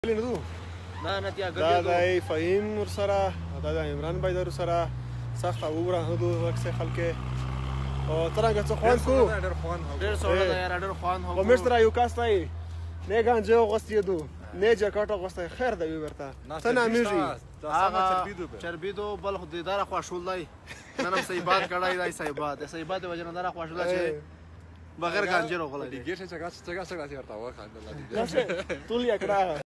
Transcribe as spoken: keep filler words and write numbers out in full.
نه نه تیا دا د فهیم ور سره دا د عمران بای در سره سخت او ورانه دو اکثر خلک او ترنګ څه خوان کو ډېر خوان هو ډېر سوړ دا یار ډېر خوان هو کوم تر یو کاستای نه گانجه غوستي دو نه جاکټ غوستي خیر دی ورته څنګه میږي هغه چربیدو بل خو دې دار خو شولای نن سې باد کړای دای سې باد سې باد وجنه دار خو شولای چې بغیر گانجه غولای دی ګیټه څنګه څنګه څنګه ورته وخاندل دی ټول یې کړه